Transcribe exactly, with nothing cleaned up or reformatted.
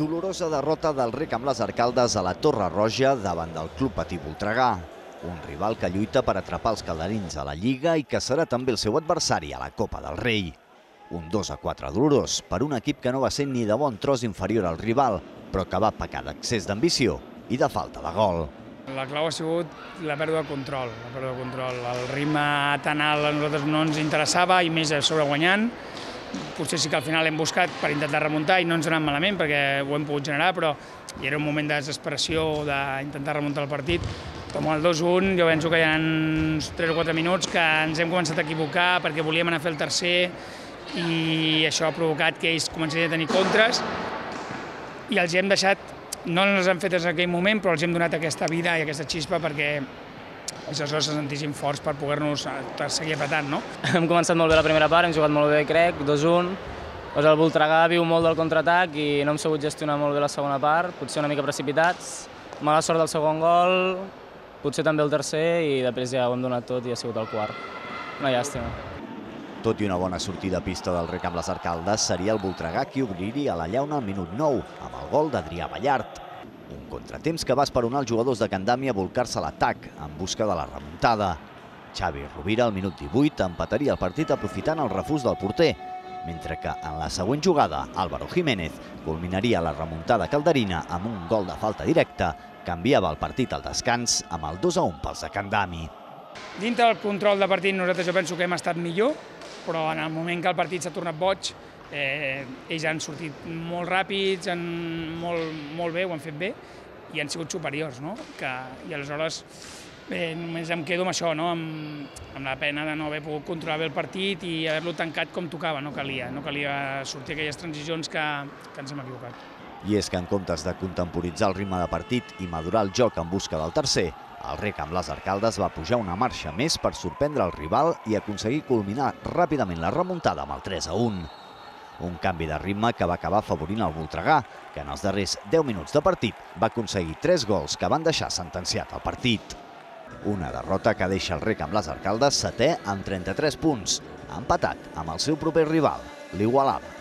Dolorosa derrota del Rec amb les Arcaldes a la Torre Roja davant del Club Patí Voltregà. Un rival que lluita per atrapar els calderins a la Lliga i que serà també el seu adversari a la Copa del Rei. Un dos a quatre dolorós per un equip que no va ser ni de bon tros inferior al rival, però que va pecar d'excés d'ambició i de falta de gol. La clau ha sigut la pèrdua de control. La pèrdua de control. El ritme tan alt a nosaltres no ens interessava i més a sobre guanyant. Potser sí que al final hem buscat per intentar remuntar i no ens ha anat malament perquè ho hem pogut generar, però hi era un moment de desesperació d'intentar remuntar el partit. Com el dos a un, jo penso que hi ha uns tres o quatre minuts que ens hem començat a equivocar perquè volíem anar a fer el tercer i això ha provocat que ells comencessin a tenir contres i els hem deixat, no les hem fetes en aquell moment, però els hem donat aquesta vida i aquesta xispa perquè els jugadors se sentissin forts per poder-nos seguir apretant, no? Hem començat molt bé la primera part, hem jugat molt bé, crec, dos a un. El Voltregà viu molt del contraatac i no hem sabut gestionar molt bé la segona part, potser una mica precipitats. Mala sort del segon gol, potser també el tercer i després ja ho hem donat tot i ha sigut el quart. Una llàstima. Tot i una bona sortida a pista del Rec amb les Arcaldes, seria el Voltregà qui obriria la llauna al minut nou, amb el gol d'Adrià Ballart. Un contratemps que va esperonar els jugadors de Can Dàmia a volcar-se a l'atac en busca de la remuntada. Xavi Rovira al minut divuit empataria el partit aprofitant el refús del porter, mentre que en la següent jugada Álvaro Jiménez culminaria la remuntada calderina amb un gol de falta directa que enviava el partit al descans amb el dos a un pels de Can Dami. Dintre del control de partit nosaltres jo penso que hem estat millor, però en el moment que el partit s'ha tornat boig, Eh, ells han sortit molt ràpids, han, molt, molt bé, ho han fet bé i han sigut superiors, no? Que, I aleshores bé, només em quedo amb això, no? amb, amb la pena de no haver pogut controlar bé el partit i haver-lo tancat com tocava, no calia, no calia sortir aquelles transicions que, que ens hem equivocat. I és que en comptes de contemporitzar el ritme de partit i madurar el joc en busca del tercer, el Rec amb les Arcaldes va pujar una marxa més per sorprendre el rival i aconseguir culminar ràpidament la remuntada amb el tres a un. Un canvi de ritme que va acabar afavorint el Voltregà, que en els darrers deu minuts de partit va aconseguir tres gols que van deixar sentenciat el partit. Una derrota que deixa el Rec amb les Arcaldes setè amb trenta-tres punts, empatat amb el seu proper rival, l'Igualada.